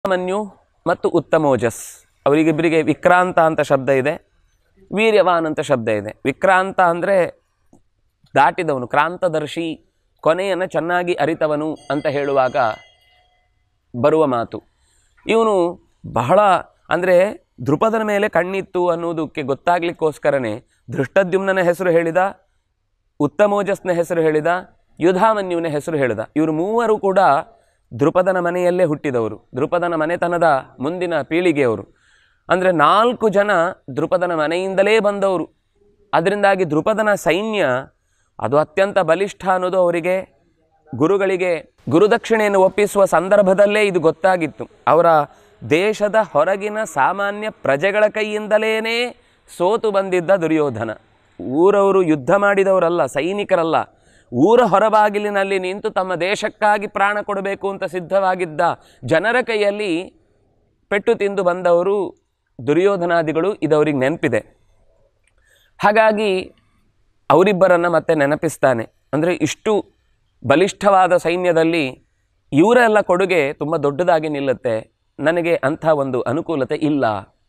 ಮನ್ಯು ಮತ್ತು ಉತ್ತಮೋಜಸ್ ಅವರಿಗಿಬ್ಬರಿಗೆ ವಿಕ್ರಾಂತ ಅಂತ ಶಬ್ದ ಇದೆ, ವೀರ್ಯವಾನ್ ಅಂತ ಶಬ್ದ ಇದೆ. ವಿಕ್ರಾಂತ ಅಂದರೆ ದಾಟಿದವನು, ಕ್ರಾಂತದರ್ಶಿ, ಕೊನೆಯನ್ನು ಚೆನ್ನಾಗಿ ಅರಿತವನು ಅಂತ ಹೇಳುವಾಗ ಬರುವ ಮಾತು. ಇವನು ಬಹಳ ಅಂದರೆ ದ್ರುಪದನ ಮೇಲೆ ಕಣ್ಣಿತ್ತು ಅನ್ನೋದಕ್ಕೆ ಗೊತ್ತಾಗ್ಲಿಕ್ಕೋಸ್ಕರನೇ ಧೃಷ್ಟದ್ಯುಮ್ನ ಹೆಸರು ಹೇಳಿದ, ಉತ್ತಮೋಜಸ್ನ ಹೆಸರು ಹೇಳಿದ, ಯುಧಾಮನ್ಯುವಿನ ಹೆಸರು ಹೇಳಿದ. ಇವರು ಮೂವರು ಕೂಡ ದ್ರುಪದನ ಮನೆಯಲ್ಲೇ ಹುಟ್ಟಿದವರು, ದ್ರುಪದನ ಮನೆತನದ ಮುಂದಿನ ಪೀಳಿಗೆಯವರು. ಅಂದರೆ 4 ಜನ ದ್ರುಪದನ ಮನೆಯಿಂದಲೇ ಬಂದವರು. ಅದರಿಂದಾಗಿ ದ್ರುಪದನ ಸೈನ್ಯ ಅದು ಅತ್ಯಂತ ಬಲಿಷ್ಠ ಅನ್ನೋದು ಅವರಿಗೆ, ಗುರುಗಳಿಗೆ ಗುರುದಕ್ಷಿಣೆಯನ್ನು ಒಪ್ಪಿಸುವ ಸಂದರ್ಭದಲ್ಲೇ ಇದು ಗೊತ್ತಾಗಿತ್ತು. ಅವರ ದೇಶದ ಹೊರಗಿನ ಸಾಮಾನ್ಯ ಪ್ರಜೆಗಳ ಕೈಯಿಂದಲೇ ಸೋತು ಬಂದಿದ್ದ ದುರ್ಯೋಧನ. ಊರವರು ಯುದ್ಧ ಮಾಡಿದವರಲ್ಲ, ಸೈನಿಕರಲ್ಲ, ಊರ ಹೊರಬಾಗಿಲಿನಲ್ಲಿ ನಿಂತು ತಮ್ಮ ದೇಶಕ್ಕಾಗಿ ಪ್ರಾಣ ಕೊಡಬೇಕು ಅಂತ ಸಿದ್ಧವಾಗಿದ್ದ ಜನರ ಕೈಯಲ್ಲಿ ಪೆಟ್ಟು ತಿಂದು ಬಂದವರು ದುರ್ಯೋಧನಾದಿಗಳು. ಇದವರಿಗೆ ನೆನಪಿದೆ. ಹಾಗಾಗಿ ಅವರಿಬ್ಬರನ್ನು ಮತ್ತೆ ನೆನಪಿಸ್ತಾನೆ. ಅಂದರೆ ಇಷ್ಟು ಬಲಿಷ್ಠವಾದ ಸೈನ್ಯದಲ್ಲಿ ಇವರೆಲ್ಲ ಕೊಡುಗೆ ತುಂಬ ದೊಡ್ಡದಾಗಿ ನಿಲ್ಲುತ್ತೆ, ನನಗೆ ಅಂಥ ಒಂದು ಅನುಕೂಲತೆ ಇಲ್ಲ